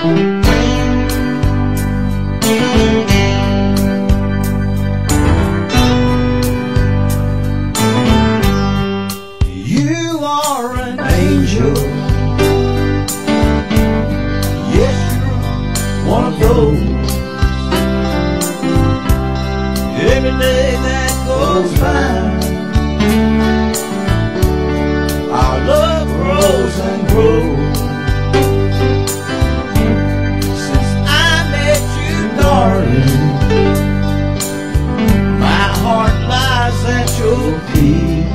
You are an angel. Yes, you're one of those. Every day that goes by, our love grows and grows. Since I met you, darling, my heart lies at your feet.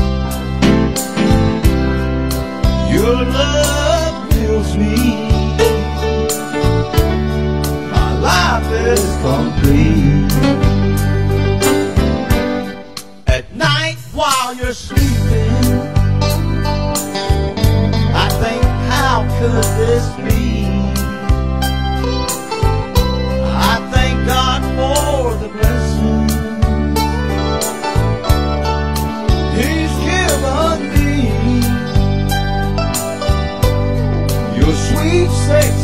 Your love fills me. My life is complete. At night while you're sleeping, I think, how could this be? I thank God for the blessing He's given me. Your sweet, sexy